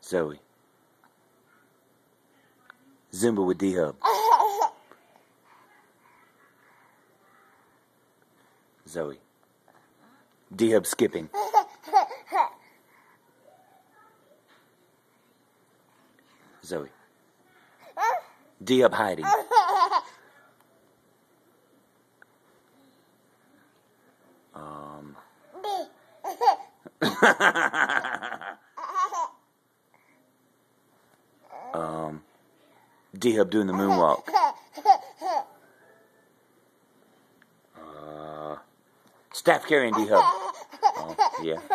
Zoe. Zumba with D-Hub. Zoe. D-Hub skipping. Zoe. D-Hub hiding. D-Hub doing the moonwalk. Staff carrying D-Hub. Oh, yeah.